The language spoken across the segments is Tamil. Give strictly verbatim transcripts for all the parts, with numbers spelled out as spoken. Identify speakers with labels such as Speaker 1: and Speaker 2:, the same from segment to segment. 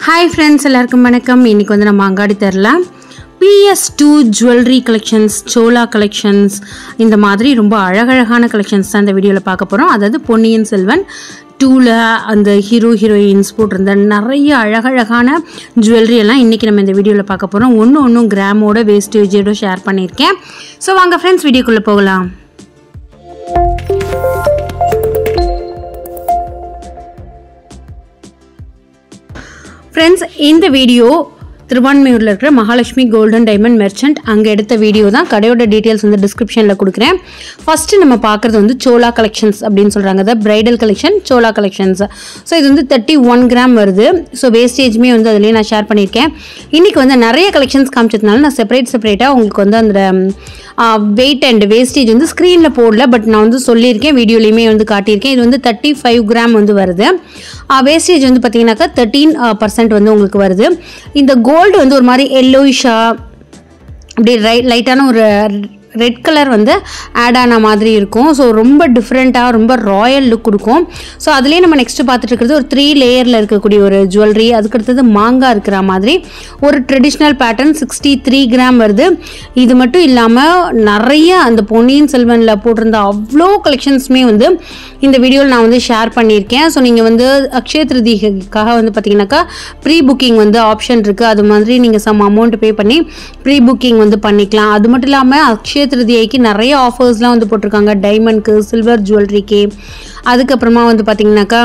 Speaker 1: Hi friends, எல்லாருக்கும் வணக்கம். இன்னைக்கு வந்து நம்ம அங்காடி தெருல P S two jewellery collections, chola collections இந்த மாதிரி ரொம்ப அழகழகான collections தான் இந்த வீடியோல பார்க்க போறோம். அதாவது பொன்னியின் செல்வன் two-ல அந்த ஹீரோ ஹீரோயின்ஸ் போட்டிருந்த நிறைய அழகழகான ஜுவல்லரி எல்லாம் இன்னைக்கு நம்ம இந்த வீடியோல பார்க்க போறோம். ஒன்னு ஒன்னும் கிராமோட வேஸ்டேஜோட ஷேர் பண்ணிருக்கேன். சோ வாங்க फ्रेंड्स வீடியோக்குள்ள போகலாம். Friends, இந்த வீடியோ Thiruvanmiyurல இருக்கிற Mahalaxmi Gold and Diamond Merchant அங்க எடுத்த வீடியோ தான். கடையோட டீடைல்ஸ் வந்து டிஸ்கிரிப்ஷன்ல கொடுக்கிறேன். ஃபர்ஸ்ட் நம்ம பார்க்கிறது வந்து chola collections அப்படினு சொல்றாங்க. அத bridal collection, chola collections. So இது வந்து thirty-one கிராம் வருது. சோ வேஸ்டேஜ்மே வந்து அதிலே நான் ஷேர் பண்ணிருக்கேன். இன்னைக்கு வந்து நிறைய கலெக்ஷன்ஸ் காமிச்சதனால நான் செப்பரேட் செப்பரேட்டா உங்களுக்கு வந்து அந்த weight and wastage வந்து ஸ்கிரீன்ல போடல, பட் நான் வந்து சொல்லியிருக்கேன், வீடியோலயுமே வந்து காட்டியிருக்கேன். இது வந்து thirty-five கிராம் வந்து வருது. வேஸ்டேஜ் வந்து பாத்தீங்கன்னாக்கா thirteen percent வந்து உங்களுக்கு வருது. இந்த கோல்டு வந்து ஒரு மாதிரி எல்லோயிஷா அப்படி லைட்டான ஒரு ரெட் கலர் வந்து ஆட் ஆன மாதிரி இருக்கும். ஸோ ரொம்ப டிஃப்ரெண்ட்டாக ரொம்ப ராயல் லுக் கொடுக்கும். ஸோ அதுலேயே நம்ம நெக்ஸ்ட்டு பார்த்துட்டு இருக்கிறது ஒரு த்ரீ லேயரில் இருக்கக்கூடிய ஒரு ஜுவல்லரி. அதுக்கடுத்தது மாங்காய் இருக்கிற மாதிரி ஒரு traditional pattern sixty three gram வருது. இது மட்டும் இல்லாமல் நிறைய அந்த பொன்னியின் செல்வனில் போட்டிருந்த அவ்வளோ கலெக்ஷன்ஸுமே வந்து இந்த வீடியோவில் நான் வந்து ஷேர் பண்ணியிருக்கேன். ஸோ நீங்கள் வந்து அக்ஷய திருதிக்காக வந்து பார்த்தீங்கன்னாக்கா ப்ரீ புக்கிங் வந்து ஆப்ஷன் இருக்குது. அது மாதிரி நீங்கள் சம் அமௌண்ட் பே பண்ணி ப்ரீ புக்கிங் வந்து பண்ணிக்கலாம். அது மட்டும் இல்லாமல் அக்ஷய திருதிக்கு நிறைய ஆஃபர்ஸ்லாம் வந்து போட்டிருக்காங்க. டைமண்ட்க்கு, சில்வர் ஜுவல்லரிக்கு, அதுக்கப்புறமா வந்து பார்த்தீங்கன்னாக்கா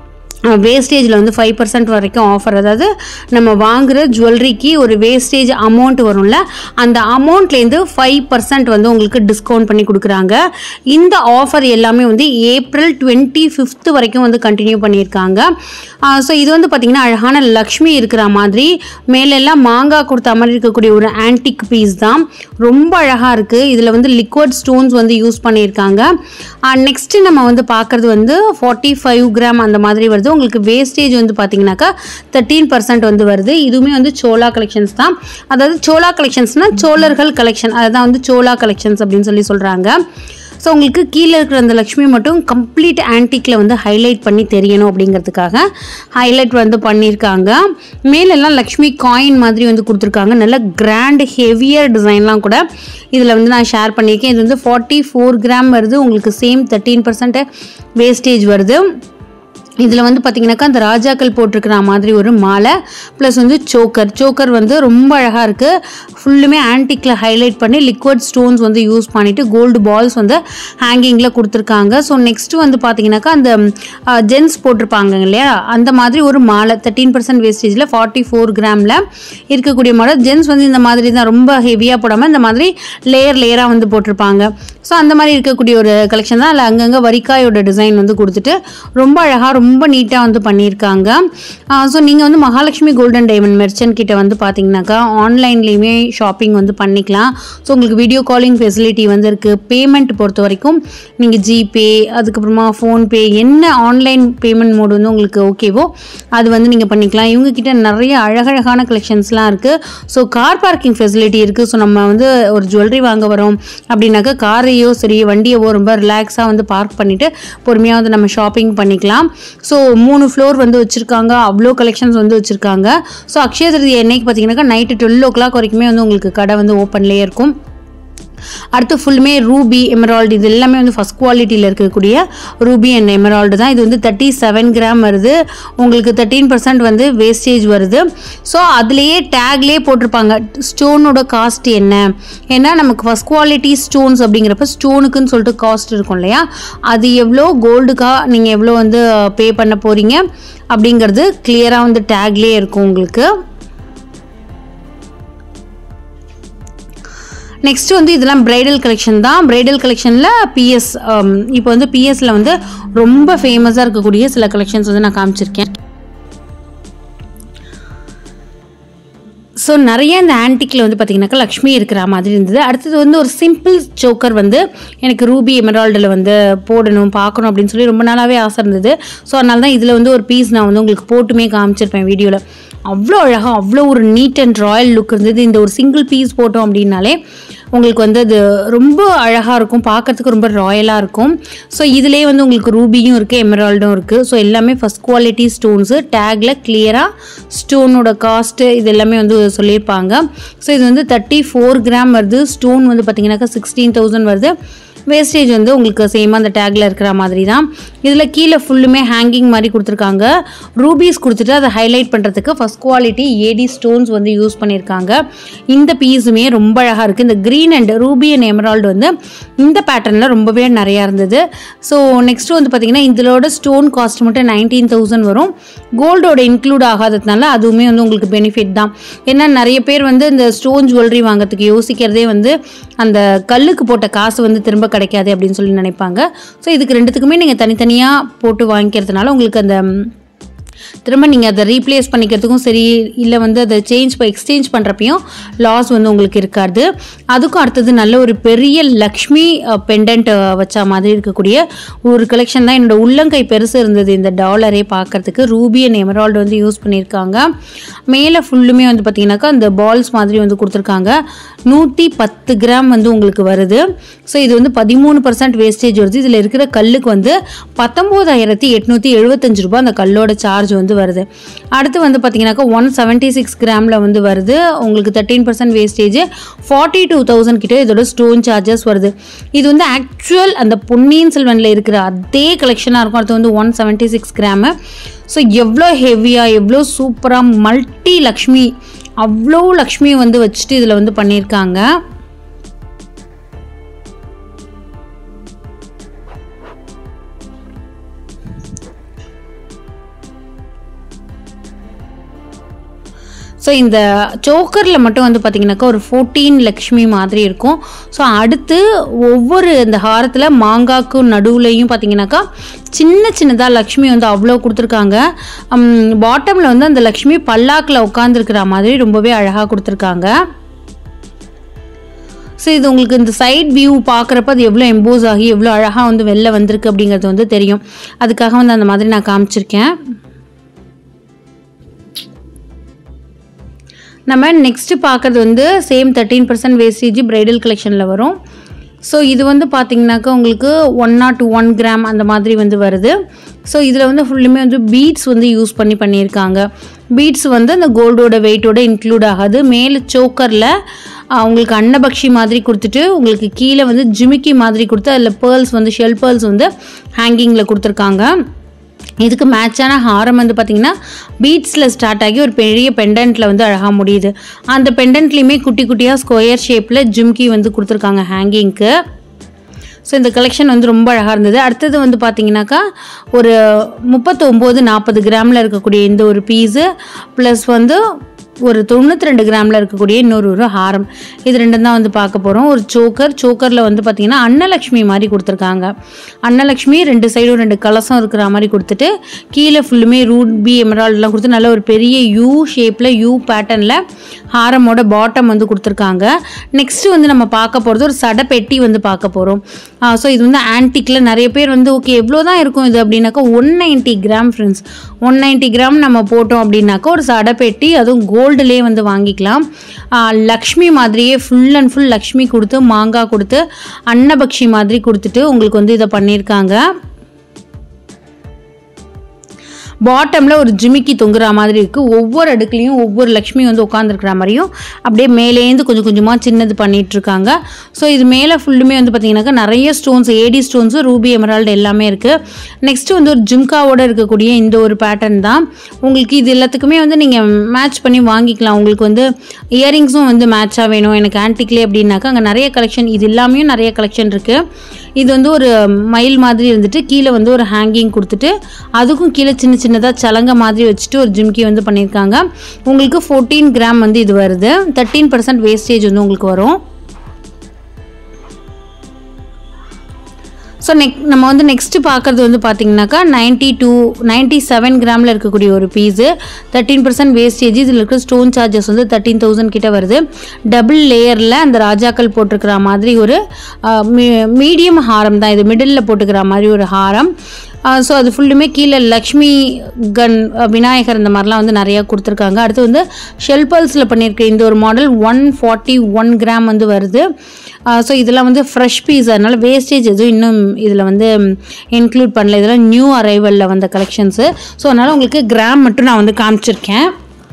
Speaker 1: வேஸ்டேஜில் வந்து ஃபைவ் பர்சன்ட் வரைக்கும் ஆஃபர். அதாவது நம்ம வாங்குகிற ஜுவல்லரிக்கு ஒரு வேஸ்டேஜ் அமௌண்ட் வரும்ல, அந்த அமௌண்ட்லேருந்து ஃபைவ் பர்சன்ட் வந்து உங்களுக்கு டிஸ்கவுண்ட் பண்ணி கொடுக்குறாங்க. இந்த ஆஃபர் எல்லாமே வந்து ஏப்ரல் டுவெண்ட்டி ஃபிஃப்த் வரைக்கும் வந்து கண்டினியூ பண்ணியிருக்காங்க. ஸோ இது வந்து பார்த்திங்கன்னா அழகான லக்ஷ்மி இருக்கிற மாதிரி மேலெல்லாம் மாங்காய் கொடுத்த மாதிரி இருக்கக்கூடிய ஒரு ஆன்டிக் பீஸ் தான். ரொம்ப அழகாக இருக்குது. இதில் வந்து லிக்விட் ஸ்டோன்ஸ் வந்து யூஸ் பண்ணியிருக்காங்க. நெக்ஸ்ட்டு நம்ம வந்து பார்க்குறது வந்து ஃபார்ட்டி ஃபைவ் கிராம் அந்த மாதிரி வருது. உங்களுக்கு வேஸ்டேஜ் வந்து பார்த்தீங்கன்னாக்கா தேர்ட்டீன் பர்சன்ட் வந்து வருது. இதுவுமே வந்து சோலா கலெக்ஷன்ஸ் தான். அதாவது சோலா கலெக்ஷன்ஸ்னால் சோழர்கள் கலெக்ஷன், அதுதான் வந்து சோலா கலெக்ஷன்ஸ் அப்படின்னு சொல்லி சொல்கிறாங்க. ஸோ உங்களுக்கு கீழே இருக்கிற அந்த லக்ஷ்மி மட்டும் கம்ப்ளீட் ஆன்டிக்கில் வந்து ஹைலைட் பண்ணி தெரியணும் அப்படிங்கிறதுக்காக ஹைலைட் வந்து பண்ணியிருக்காங்க. மேலெல்லாம் லக்ஷ்மி காயின் மாதிரி வந்து கொடுத்துருக்காங்க. நல்ல கிராண்ட் ஹெவியர் டிசைன்லாம் கூட இதில் வந்து நான் ஷேர் பண்ணியிருக்கேன். இது வந்து ஃபார்ட்டி ஃபோர் கிராம் வருது. உங்களுக்கு சேம் தேர்ட்டீன் பர்சன்ட் வேஸ்டேஜ் வருது. இதில் வந்து பார்த்திங்கனாக்கா அந்த ராஜாக்கள் போட்டிருக்கிற மாதிரி ஒரு மாலை ப்ளஸ் வந்து சோக்கர். சோக்கர் வந்து ரொம்ப அழகாக இருக்குது. ஃபுல்லுமே ஆன்டிக்கில் ஹைலைட் பண்ணி லிக்விட் ஸ்டோன்ஸ் வந்து யூஸ் பண்ணிவிட்டு கோல்டு பால்ஸ் வந்து ஹேங்கிங்கில் கொடுத்துருக்காங்க. ஸோ நெக்ஸ்ட்டு வந்து பார்த்திங்கனாக்கா அந்த ஜென்ஸ் போட்டிருப்பாங்க இல்லையா, அந்த மாதிரி ஒரு மாலை தேர்ட்டீன் பர்சன்ட் வேஸ்டேஜில் ஃபார்ட்டி ஃபோர் கிராமில் இருக்கக்கூடிய மாலை. ஜென்ஸ் வந்து இந்த மாதிரி தான் ரொம்ப ஹெவியாக போடாமல் இந்த மாதிரி லேயர் லேயராக வந்து போட்டிருப்பாங்க. ஸோ அந்த மாதிரி இருக்கக்கூடிய ஒரு கலெக்ஷன் தான். அதில் அங்கங்கே வரிக்காயோட டிசைன் வந்து கொடுத்துட்டு ரொம்ப அழகாக ரொம்ப நீட்டாக வந்து பண்ணியிருக்காங்க. ஸோ நீங்கள் வந்து Mahalakshmi gold and diamond merchant கிட்ட வந்து பார்த்தீங்கன்னாக்கா ஆன்லைன்லேயுமே ஷாப்பிங் வந்து பண்ணிக்கலாம். ஸோ உங்களுக்கு வீடியோ காலிங் ஃபெசிலிட்டி வந்து இருக்குது. பேமெண்ட் பொறுத்த வரைக்கும் நீங்கள் ஜிபே, அதுக்கப்புறமா ஃபோன்பே, என்ன ஆன்லைன் பேமெண்ட் மோடு வந்து உங்களுக்கு ஓகேவோ அது வந்து நீங்கள் பண்ணிக்கலாம். இவங்கக்கிட்ட நிறைய அழகழகான கலெக்ஷன்ஸ்லாம் இருக்குது. ஸோ கார் பார்க்கிங் ஃபெசிலிட்டி இருக்குது. ஸோ நம்ம வந்து ஒரு ஜுவல்லரி வாங்க வரோம் அப்படின்னாக்கா காரையோ சரி வண்டியவோ ரொம்ப ரிலாக்ஸாக வந்து பார்க் பண்ணிவிட்டு பொறுமையாக வந்து நம்ம ஷாப்பிங் பண்ணிக்கலாம். ஸோ மூணு ஃப்ளோர் வந்து வச்சுருக்காங்க. அவ்வளோ கலெக்ஷன்ஸ் வந்து வச்சுருக்காங்க. ஸோ அக்ஷய திருதி என்னைக்கு பார்த்தீங்கன்னாக்கா நைட்டு டுவெல் ஓ கிளாக் வரைக்குமே வந்து உங்களுக்கு கடை வந்து ஓப்பன்லேயே இருக்கும். அடுத்து ஃபுல்லுமே ரூபி, எமரால்டு, இது எல்லாமே வந்து ஃபஸ்ட் குவாலிட்டியில் இருக்கக்கூடிய ரூபி அண்ட் எமரால்டு தான். இது வந்து தேர்ட்டி செவன் கிராம் வருது. உங்களுக்கு தேர்ட்டீன் பர்சன்ட் வந்து வேஸ்டேஜ் வருது. ஸோ அதுலேயே டேக்லேயே போட்டிருப்பாங்க ஸ்டோனோட காஸ்ட் என்ன. ஏன்னா நமக்கு ஃபஸ்ட் குவாலிட்டி ஸ்டோன்ஸ் அப்படிங்கிறப்ப ஸ்டோனுக்குன்னு சொல்லிட்டு காஸ்ட் இருக்கும் இல்லையா, அது எவ்வளோ, கோல்டுக்கா நீங்கள் எவ்வளோ வந்து பே பண்ண போகிறீங்க அப்படிங்கிறது கிளியராக வந்து டேக்லேயே இருக்கும் உங்களுக்கு. நெக்ஸ்ட்டு வந்து இதெல்லாம் பிரைடல் கலெக்ஷன் தான். பிரைடல் கலெக்ஷனில் பிஎஸ் இப்போ வந்து பிஎஸ்சில் வந்து ரொம்ப ஃபேமஸாக இருக்கக்கூடிய சில கலெக்ஷன்ஸ் வந்து நான் காமிச்சிருக்கேன். ஸோ நிறைய இந்த ஆன்டிக்கில் வந்து பார்த்திங்கனாக்கா லக்ஷ்மி இருக்கிற மாதிரி இருந்தது. அடுத்தது வந்து ஒரு சிம்பிள் சோக்கர் வந்து எனக்கு ரூபி எமரால்டில் வந்து போடணும் பார்க்கணும் அப்படின்னு சொல்லி ரொம்ப நாளாகவே ஆசை இருந்தது. ஸோ அதனால தான் இதில் வந்து ஒரு பீஸ் நான் வந்து உங்களுக்கு போட்டுமே காமிச்சிருப்பேன் வீடியோவில். அவ்வளோ அழகாக அவ்வளோ ஒரு நீட் அண்ட் ராயல் லுக் இருந்தது. இந்த ஒரு சிங்கிள் பீஸ் போட்டோம் அப்படின்னாலே உங்களுக்கு வந்து அது ரொம்ப அழகாக இருக்கும், பார்க்குறதுக்கு ரொம்ப ராயலாக இருக்கும். ஸோ இதிலே வந்து உங்களுக்கு ரூபியும் இருக்குது, எமரால்டும் இருக்குது. ஸோ எல்லாமே ஃபஸ்ட் குவாலிட்டி ஸ்டோன்ஸு. டேக்கில் கிளியராக ஸ்டோனோட காஸ்ட்டு இது எல்லாமே வந்து சொல்லியிருப்பாங்க. ஸோ இது வந்து தேர்ட்டி ஃபோர் கிராம் வருது. ஸ்டோன் வந்து பார்த்திங்கனாக்கா சிக்ஸ்டீன் தௌசண்ட் வருது. வேஸ்டேஜ் வந்து உங்களுக்கு சேமாக அந்த டேக்கில் இருக்கிற மாதிரி தான். இதில் கீழே ஃபுல்லுமே ஹேங்கிங் மாதிரி கொடுத்துருக்காங்க. ரூபீஸ் கொடுத்துட்டு அதை ஹைலைட் பண்ணுறதுக்கு ஃபஸ்ட் குவாலிட்டி ஏடி ஸ்டோன்ஸ் வந்து யூஸ் பண்ணியிருக்காங்க. இந்த பீஸுமே ரொம்ப அழகாக இருக்குது. இந்த green and ruby and emerald வந்து இந்த பேட்டர்னில் ரொம்பவே நிறையா இருந்தது. ஸோ நெக்ஸ்ட்டு வந்து பார்த்திங்கன்னா இதோட ஸ்டோன் காஸ்ட் மட்டும் நைன்டீன் தௌசண்ட் வரும். கோல்டோட இன்க்ளூட் ஆகாததுனால அதுவுமே வந்து உங்களுக்கு பெனிஃபிட் தான். ஏன்னா நிறைய பேர் வந்து இந்த ஸ்டோன் ஜுவல்லரி வாங்கிறதுக்கு யோசிக்கிறதே வந்து அந்த கல்லுக்கு போட்ட காசு வந்து திரும்ப கிடைக்காது அப்படின்னு சொல்லி நினைப்பாங்க. ஸோ இதுக்கு ரெண்டுத்துக்குமே நீங்கள் தனித்தனியாக போட்டு வாங்கிக்கிறதுனால உங்களுக்கு அந்த திரும்ப நீங்கள் அதை ரீப்ளேஸ் பண்ணிக்கிறதுக்கும் சரி, இல்லை வந்து அதை சேஞ்ச் எக்ஸ்சேஞ்ச் பண்ணுறப்பையும் லாஸ் வந்து உங்களுக்கு இருக்காது. அதுக்கும் அடுத்தது நல்ல ஒரு பெரிய லக்ஷ்மி பெண்டன்ட் வச்ச மாதிரி இருக்கக்கூடிய ஒரு கலெக்ஷன் தான். என்னோடய உள்ளங்கை பெருசு இருந்தது இந்த டாலரே பார்க்குறதுக்கு. ரூபி அண்ட் எமரால்டு வந்து யூஸ் பண்ணியிருக்காங்க. மேலே ஃபுல்லுமே வந்து பார்த்திங்கனாக்கா அந்த பால்ஸ் மாதிரி வந்து கொடுத்துருக்காங்க. நூற்றி பத்து கிராம் வந்து உங்களுக்கு வருது. ஸோ இது வந்து பதிமூணு பர்சன்ட் வேஸ்டேஜ் வருது. இதில் இருக்கிற கல்லுக்கு வந்து பத்தொம்போதாயிரத்தி எட்நூற்றி எழுபத்தஞ்சு ரூபாய் அந்த கல்லோட சார்ஜ் வந்து வருது. அடுத்து வந்து பார்த்தீங்கன்னாக்கா ஒன் செவன்ட்டி சிக்ஸ் கிராமில் வந்து வருது. உங்களுக்கு thirteen percent wastage, forty two thousand கிட்ட இதோட ஸ்டோன் சார்ஜஸ் வருது. இது வந்து ஆக்சுவல் அந்த பொன்னியின் செல்வனில் இருக்கிற அதே கலெக்ஷனாக இருக்கும். அடுத்து வந்து one seventy six gram. So எவ்வளோ ஹெவியாக எவ்வளோ சூப்பராக மல்டி லக்ஷ்மி, அவ்வளோ லக்ஷ்மி வந்து வச்சுட்டு இதில் வந்து பண்ணியிருக்காங்க. ஸோ இந்த சோக்கரில் மட்டும் வந்து பார்த்திங்கனாக்கா ஒரு ஃபோர்டீன் லக்ஷ்மி மாதிரி இருக்கும். ஸோ அடுத்து ஒவ்வொரு இந்த ஹாரத்தில் மாங்காய்க்கும் நடுவுலையும் பார்த்திங்கனாக்கா சின்ன சின்னதாக லக்ஷ்மி வந்து அவ்வளோ கொடுத்துருக்காங்க. பாட்டமில் வந்து அந்த லக்ஷ்மி பல்லாக்கில் உட்காந்துருக்கிற மாதிரி ரொம்பவே அழகாக கொடுத்துருக்காங்க. ஸோ இது உங்களுக்கு இந்த சைட் வியூ பார்க்குறப்ப அது எவ்வளோ எம்போஸ் ஆகி எவ்வளோ அழகாக வந்து வெளில வந்திருக்கு அப்படிங்கிறது வந்து தெரியும். அதுக்காக வந்து அந்த மாதிரி நான் காமிச்சிருக்கேன். நம்ம நெக்ஸ்ட்டு பார்க்குறது வந்து same thirteen percent wastage bridal கலெக்ஷனில் வரும். ஸோ இது வந்து பார்த்திங்கனாக்கா உங்களுக்கு ஒன் நாட் ஒன் கிராம் அந்த மாதிரி வந்து வருது. ஸோ இதில் வந்து ஃபுல்லுமே வந்து பீட்ஸ் வந்து யூஸ் பண்ணி பண்ணியிருக்காங்க. பீட்ஸ் வந்து அந்த கோல்டோட வெயிட்டோட இன்க்ளூட் ஆகாது. மேலே சோக்கரில் உங்களுக்கு அன்னபக்ஷி மாதிரி கொடுத்துட்டு உங்களுக்கு கீழே வந்து ஜிமிக்கி மாதிரி கொடுத்து அதில் பேர்ல்ஸ் வந்து ஷெல் பேர்ல்ஸ் வந்து ஹேங்கிங்கில் கொடுத்துருக்காங்க. இதுக்கு மேட்சான ஹாரம் வந்து பார்த்திங்கன்னா பீட்ஸில் ஸ்டார்ட் ஆகி ஒரு பெரிய பெண்டன்ட்டில் வந்து அழகாக முடியுது. அந்த பெண்டன்ட்லேயுமே குட்டி குட்டியாக ஸ்கொயர் ஷேப்பில் ஜிம்கி வந்து கொடுத்துருக்காங்க ஹேங்கிங்க்கு. ஸோ இந்த கலெக்ஷன் வந்து ரொம்ப அழகாக இருந்தது. அடுத்தது வந்து பார்த்திங்கனாக்கா ஒரு முப்பத்தொம்போது நாற்பது கிராமில் இருக்கக்கூடிய இந்த ஒரு பீஸு ப்ளஸ் வந்து ஒரு தொண்ணூற்றி ரெண்டு கிராமில் இருக்கக்கூடிய இன்னொரு ஒரு ஹாரம், இது ரெண்டும் தான் வந்து பார்க்க போகிறோம். ஒரு சோக்கர், சோக்கரில் வந்து பார்த்திங்கன்னா அன்னலக்ஷ்மி மாதிரி கொடுத்துருக்காங்க. அன்னலக்ஷ்மி ரெண்டு சைடும் ரெண்டு கலசம் இருக்கிற மாதிரி கொடுத்துட்டு கீழே ஃபுல்லுமே ரூபி எமரால்டெலாம் கொடுத்து நல்ல ஒரு பெரிய யூ ஷேப்பில் யூ பேட்டர்னில் ஹாரமோட பாட்டம் வந்து கொடுத்துருக்காங்க. நெக்ஸ்ட்டு வந்து நம்ம பார்க்க போகிறது ஒரு சடை பெட்டி வந்து பார்க்க போகிறோம். ஸோ இது வந்து ஆன்டிக்கில் நிறைய பேர் வந்து ஓகே எவ்வளோ தான் இருக்கும் இது அப்படின்னாக்கா one ninety gram friends, one ninety gram நம்ம போட்டோம் அப்படின்னாக்கா ஒரு சடை பெட்டி, அதுவும் கோல்டுலேயே வந்து வாங்கிக்கலாம். லக்ஷ்மி மாதிரியே ஃபுல் அண்ட் ஃபுல் லக்ஷ்மி கொடுத்து மாங்காய் கொடுத்து அன்னபக்ஷி மாதிரி கொடுத்துட்டு உங்களுக்கு வந்து இதை பண்ணியிருக்காங்க. பாட்டமில் ஒரு ஜிமிக்கி தொங்குற மாதிரி இருக்குது. ஒவ்வொரு அடுக்குலையும் ஒவ்வொரு லக்ஷ்மி வந்து உட்காந்துருக்கிற மாதிரியும் அப்படியே மேலேருந்து கொஞ்சம் கொஞ்சமாக சின்னது பண்ணிகிட்ருக்காங்க. ஸோ இது மேலே ஃபுல்லுமே வந்து பார்த்திங்கனாக்கா நிறைய stones, AD stones, ruby emerald எல்லாமே இருக்குது. நெக்ஸ்ட்டு வந்து ஒரு ஜிம்காவோடு இருக்கக்கூடிய இந்த ஒரு பேட்டர்ன் தான். உங்களுக்கு இது எல்லாத்துக்குமே வந்து நீங்கள் மேட்ச் பண்ணி வாங்கிக்கலாம். உங்களுக்கு வந்து இயரிங்ஸும் வந்து மேட்சாக வேணும் எனக்கு ஆன்டிக்லே அப்படின்னாக்கா அங்கே நிறைய கலெக்ஷன், இது எல்லாமே நிறைய கலெக்ஷன் இருக்குது. இது வந்து ஒரு மயில் மாதிரி இருந்துட்டு கீழே வந்து ஒரு ஹேங்கிங் கொடுத்துட்டு அதுக்கும் கீழே சின்ன சின்னதாக சலங்க மாதிரி வச்சுட்டு ஒரு ஜிம்கி வந்து பண்ணியிருக்காங்க. உங்களுக்கு ஃபோர்டீன் கிராம் வந்து இது வருது. தேர்ட்டீன் பர்சன்ட் வேஸ்டேஜ் வந்து உங்களுக்கு வரும். ஸோ நெக் நம்ம வந்து நெக்ஸ்ட்டு பார்க்குறது வந்து பார்த்திங்கனாக்கா நைன்ட்டி டூ நைன்ட்டி செவன் கிராமில் இருக்கக்கூடிய ஒரு பீஸு தேர்ட்டீன் பர்சன்ட் வேஸ்டேஜ். இதில் இருக்கிற ஸ்டோன் சார்ஜஸ் வந்து தேர்ட்டீன் தௌசண்ட் கிட்ட வருது. டபுள் லேயரில் அந்த ராஜாக்கள் போட்டிருக்கிற மாதிரி ஒரு மீடியம் ஹாரம் தான் இது, மிடில் போட்டுக்கிற மாதிரி ஒரு ஹாரம். ஸோ அது ஃபுல்லுமே கீழே லக்ஷ்மி கன் விநாயகர் இந்த மாதிரிலாம் வந்து நிறையா கொடுத்துருக்காங்க. அடுத்து வந்து ஷெல்பல்ஸில் பண்ணியிருக்க இந்த ஒரு model one forty one gram வந்து வருது. ஸோ இதெல்லாம் வந்து ஃப்ரெஷ் பீஸ், அதனால் வேஸ்டேஜ் எதுவும் இன்னும் இதில் வந்து இன்க்ளூட் பண்ணல. இதெல்லாம் நியூ அரைவலில் வந்த கலெக்ஷன்ஸு. ஸோ அதனால் உங்களுக்கு கிராம் மட்டும் நான் வந்து காமிச்சிருக்கேன்.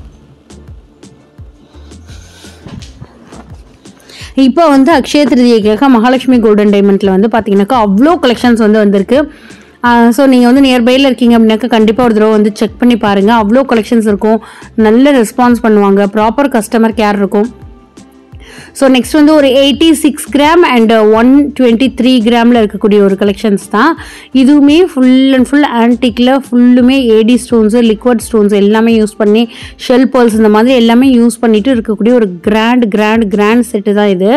Speaker 1: இப்போ வந்து அக்ஷய திருதியைக்காக மகாலட்சுமி கோல்டன் டைமண்டில் வந்து பார்த்தீங்கன்னாக்கா அவ்வளோ கலெக்ஷன்ஸ் வந்து வந்திருக்கு. ஸோ நீங்கள் வந்து நியர்பையில் இருக்கீங்க அப்படின்னாக்கா கண்டிப்பாக ஒரு தடவை வந்து செக் பண்ணி பாருங்கள். அவ்வளோ கலெக்ஷன்ஸ் இருக்கும், நல்ல ரெஸ்பான்ஸ் பண்ணுவாங்க, ப்ராப்பர் கஸ்டமர் கேர் இருக்கும். ஸோ நெக்ஸ்ட் வந்து ஒரு eighty six gram and one twenty three கிராமில் இருக்கக்கூடிய ஒரு கலெக்ஷன்ஸ் தான். இதுவுமே ஃபுல் அண்ட் ஃபுல் ஆன்டிக்கில் ஃபுல்லுமே ஏடி ஸ்டோன்ஸு, லிக்விட் ஸ்டோன்ஸ் எல்லாமே யூஸ் பண்ணி, ஷெல் பேர்ல்ஸ் இந்த மாதிரி எல்லாமே யூஸ் பண்ணிட்டு இருக்கக்கூடிய ஒரு கிராண்ட் கிராண்ட் கிராண்ட் செட்டு தான் இது.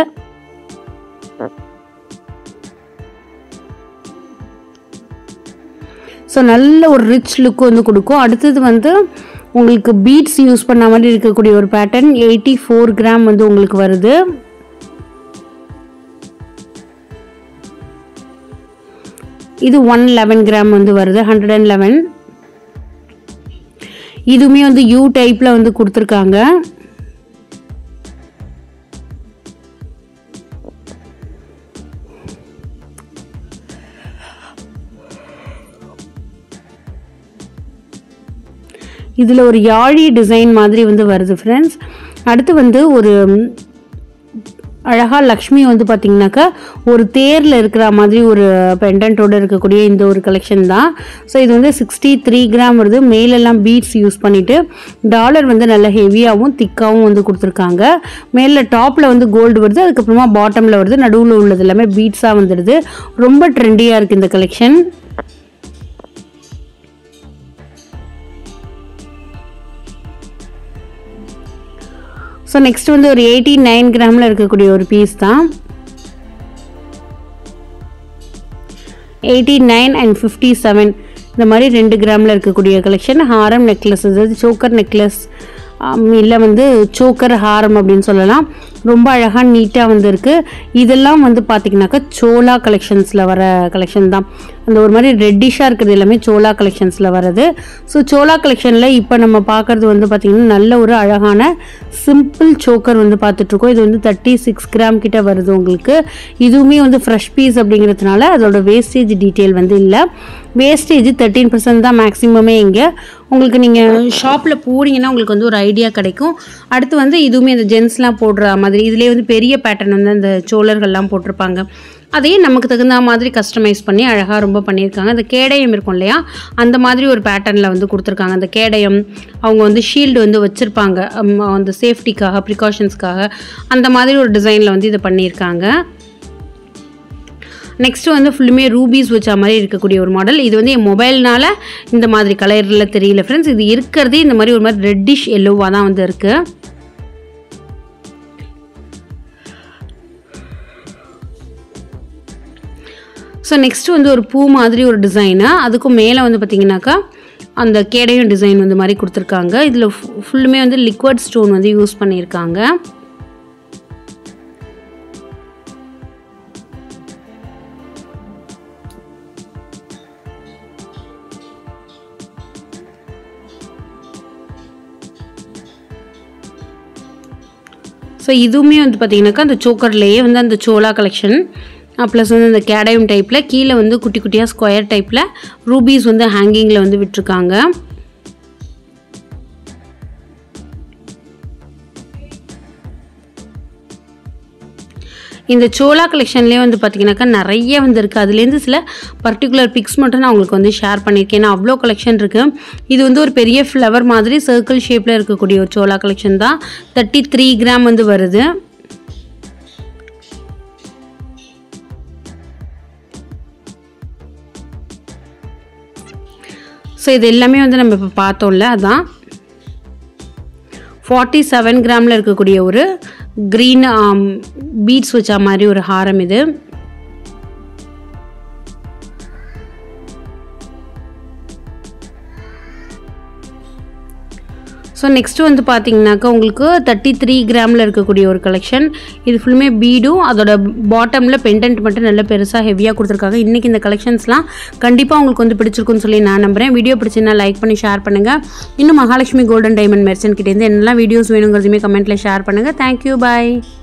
Speaker 1: ஸோ நல்ல ஒரு ரிச் லுக்கு வந்து கொடுக்கும். அடுத்தது வந்து உங்களுக்கு பீட்ஸ் யூஸ் பண்ண மாதிரி இருக்கக்கூடிய ஒரு பேட்டர்ன் எயிட்டி ஃபோர் கிராம் வந்து உங்களுக்கு வருது. இது ஒன் லெவன் கிராம் வந்து வருது, ஹண்ட்ரட் அண்ட் லெவன். இதுவுமே வந்து யூ டைப்பில் வந்து கொடுத்துருக்காங்க. இதில் ஒரு யாழி டிசைன் மாதிரி வந்து வருது ஃப்ரெண்ட்ஸ். அடுத்து வந்து ஒரு அழகாக லக்ஷ்மி வந்து பார்த்திங்கனாக்கா ஒரு தேரில் இருக்கிற மாதிரி ஒரு பெண்டன்ட்டோடு இருக்கக்கூடிய இந்த ஒரு கலெக்ஷன் தான். ஸோ இது வந்து சிக்ஸ்டி த்ரீ கிராம் வருது. மேலெல்லாம் பீட்ஸ் யூஸ் பண்ணிவிட்டு டாலர் வந்து நல்ல ஹெவியாகவும் திக்காகவும் வந்து கொடுத்துருக்காங்க. மேலே டாப்பில் வந்து கோல்டு வருது, அதுக்கப்புறமா பாட்டமில் வருது, நடுவில் உள்ளது எல்லாமே பீட்ஸாக வந்துடுது. ரொம்ப ட்ரெண்டியாக இருக்குது இந்த கலெக்ஷன். ஸோ நெக்ஸ்ட் வந்து ஒரு எயிட்டி நைன் கிராமில் இருக்கக்கூடிய ஒரு பீஸ் தான். Eighty nine and fifty seven இந்த மாதிரி ரெண்டு கிராமில் இருக்கக்கூடிய கலெக்ஷன். ஹாரம் நெக்லஸ், அதாவது சோக்கர் நெக்லஸ் இல்லை வந்து சோக்கர் ஹாரம் அப்படின்னு சொல்லலாம். ரொம்ப அழகாக நீட்டாக வந்து இருக்குது. இதெல்லாம் வந்து பார்த்திங்கனாக்கா சோலா கலெக்ஷன்ஸில் வர கலெக்ஷன் தான். அந்த ஒரு மாதிரி ரெட்டிஷாக இருக்கிறது எல்லாமே சோலா கலெக்ஷன்ஸில் வருது. ஸோ சோலா கலெக்ஷனில் இப்போ நம்ம பார்க்குறது வந்து பார்த்திங்கன்னா நல்ல ஒரு அழகான சிம்பிள் சோக்கர் வந்து பார்த்துட்ருக்கோம். இது வந்து தேர்ட்டி சிக்ஸ் கிராம் கிட்ட வருது உங்களுக்கு. இதுவுமே வந்து ஃப்ரெஷ் பீஸ் அப்படிங்கிறதுனால அதோட வேஸ்டேஜ் டீட்டெயில் வந்து இல்லை. வேஸ்டேஜ் தேர்ட்டீன் பர்சன்ட் தான் மேக்ஸிமமே இங்கே. உங்களுக்கு நீங்கள் ஷாப்பில் போனீங்கன்னா உங்களுக்கு வந்து ஒரு ஐடியா கிடைக்கும். அடுத்து வந்து இதுவுமே இந்த ஜென்ஸ்லாம் போடுற மாதிரி இதிலே வந்து பெரிய பேட்டர்ன் வந்து அந்த சோழர்கள்லாம் போட்டிருப்பாங்க. அதையே நமக்கு தகுந்த மாதிரி கஸ்டமைஸ் பண்ணி அழகாக ரொம்ப பண்ணியிருக்காங்க. அந்த கேடயம் இருக்கும் இல்லையா, அந்த மாதிரி ஒரு பேட்டர்னில் வந்து கொடுத்துருக்காங்க. அந்த கேடயம் அவங்க வந்து ஷீல்டு வந்து வச்சுருப்பாங்க அந்த சேஃப்டிக்காக, ப்ரிகாஷன்ஸ்க்காக, அந்த மாதிரி ஒரு டிசைனில் வந்து இதை பண்ணியிருக்காங்க. நெக்ஸ்ட்டு வந்து ஃபுல்லுமே ரூபீஸ் வச்ச மாதிரி இருக்கக்கூடிய ஒரு மாடல். இது வந்து என் மொபைல்னால இந்த மாதிரி கலரில் தெரியல ஃப்ரெண்ட்ஸ். இது இருக்கிறதே இந்த மாதிரி ஒரு மாதிரி ரெட்டிஷ் எல்லோவாக தான் வந்து இருக்குது. ஸோ நெக்ஸ்ட்டு வந்து ஒரு பூ மாதிரி ஒரு டிசைனு, அதுக்கும் மேலே வந்து பார்த்திங்கனாக்கா அந்த கேடையும் டிசைன் வந்து மாதிரி கொடுத்துருக்காங்க. இதில் ஃபுல்லுமே வந்து லிக்விட் ஸ்டோன் வந்து யூஸ் பண்ணியிருக்காங்க. ஸோ இதுவுமே வந்து பார்த்திங்கனாக்கா அந்த சோக்கர்லேயே வந்து அந்த சோலா கலெக்ஷன் ப்ளஸ் வந்து அந்த கேடயம் டைப்பில் கீழே வந்து குட்டி குட்டியாக ஸ்கொயர் டைப்பில் ரூபீஸ் வந்து ஹேங்கிங்கில் வந்து விட்டுருக்காங்க. இந்த சோலா கலெக்ஷன்லேயே வந்து பார்த்திங்கனாக்கா நிறைய வந்து இருக்குது. அதுலேருந்து சில பர்டிகுலர் பிக்ஸ் மட்டும் நான் உங்களுக்கு வந்து ஷேர் பண்ணியிருக்கேன். ஏன்னா அவ்வளோ கலெக்ஷன் இருக்குது. இது வந்து ஒரு பெரிய ஃப்ளவர் மாதிரி சர்க்கிள் ஷேப்பில் இருக்கக்கூடிய ஒரு சோலா கலெக்ஷன் தான். தேர்ட்டி த்ரீ கிராம் வந்து வருது. ஸோ இது எல்லாமே வந்து நம்ம இப்போ பார்த்தோம்ல, அதான் ஃபார்ட்டி செவன் கிராமில் இருக்கக்கூடிய ஒரு க்ரீன் பீட்ஸ் வச்ச மாதிரி ஒரு ஹாரம் இது. ஸோ நெக்ஸ்ட்டு வந்து பார்த்தீங்கன்னாக்கா உங்களுக்கு தேர்ட்டி த்ரீ கிராமில் இருக்கக்கூடிய ஒரு கலெக்ஷன். இது ஃபுல்லுமே பீடும் அதோட பாட்டமில் பெண்டன்ட் மட்டும் நல்ல பெருசாக ஹெவியாக கொடுத்துருக்காங்க. இன்றைக்கி இந்த கலெக்ஷன்ஸ்லாம் கண்டிப்பாக உங்களுக்கு வந்து பிடிச்சிருக்குன்னு சொல்லி நான் நம்புகிறேன். வீடியோ பிடிச்சிருந்தா லைக் பண்ணி ஷேர் பண்ணுங்கள். இன்னும் மகாலட்சுமி கோல்டன் டைமண்ட் மெர்ச்சன்ட் கிட்டேருந்து என்னெல்லாம் வீடியோஸ் வேணுங்கிறதுமே கமெண்ட்டில் ஷேர் பண்ணுங்கள். தேங்க்யூ, பாய்.